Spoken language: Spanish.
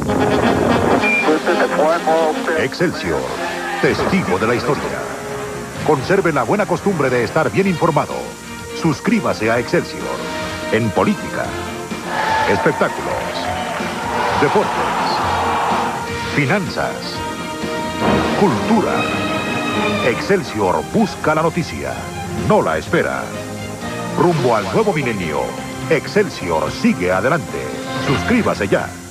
Excelsior, testigo de la historia. Conserve la buena costumbre de estar bien informado. Suscríbase a Excelsior. En política, espectáculos, deportes, finanzas, cultura. Excelsior busca la noticia, no la espera. Rumbo al nuevo milenio, Excelsior sigue adelante. Suscríbase ya.